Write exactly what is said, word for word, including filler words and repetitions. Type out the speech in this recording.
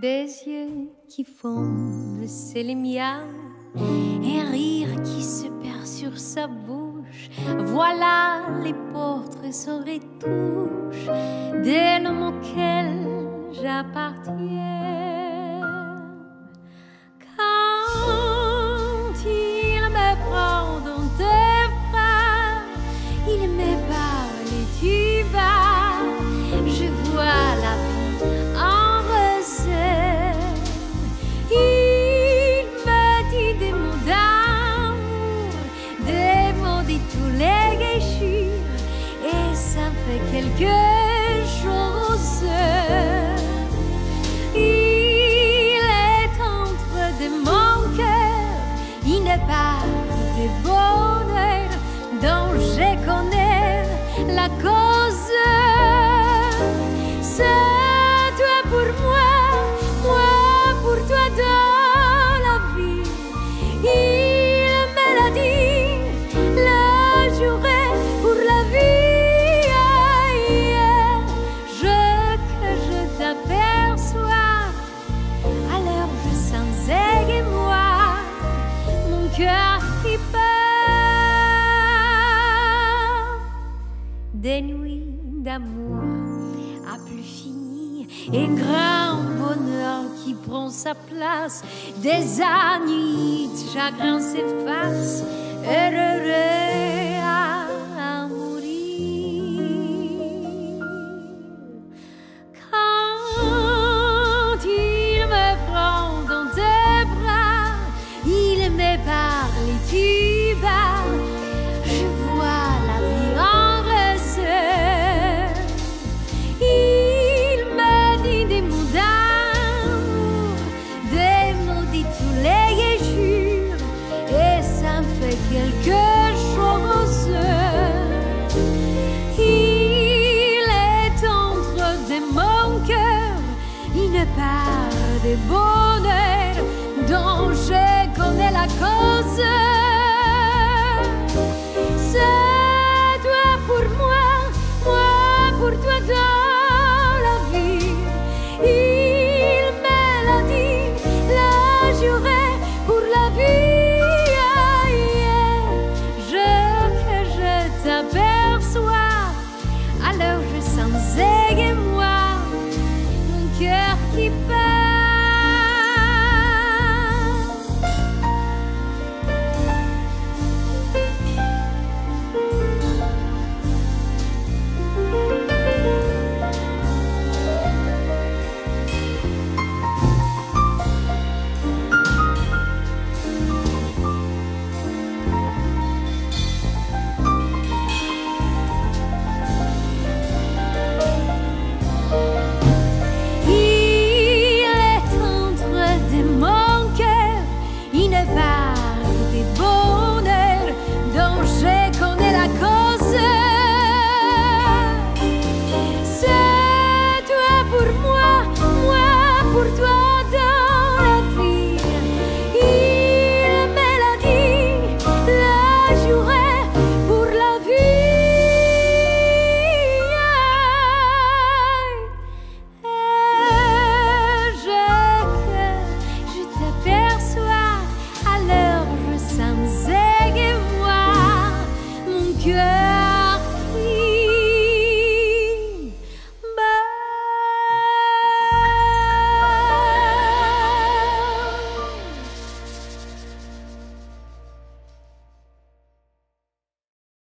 Des yeux qui fondent, c'est les miens, un rire qui se perd sur sa bouche. Voilà les portraits sans retouche de l'homme auquel j'appartiens. Quand il me prend dans tes bras, il me parle et tu vas, je vois la vie en rosée. Il me dit des mots d'amour, des mots de tous les guéchures, et ça fait quelque chose. Il est entre de mon cœur, il n'est pas de bonheur dont je connais la cause. C'est toi pour moi, moi pour toi dans la vie. Il me l'a dit, la journée pour la vie. Je que je t'aperçois, alors je sens également mon cœur qui bat. Des nuits d'amour à plus finir, un grand bonheur qui prend sa place. Des années de chagrin s'effacent, heureux à, à mourir. Quand il me prend dans tes bras, il me parle et tu vas, je vois la vie en rosée. Il me dit des mots d'amour, des mots de tous les jours, et ça me fait quelque chose. Il est entre de mon cœur, il ne parle de bonheur dont je connais la cause.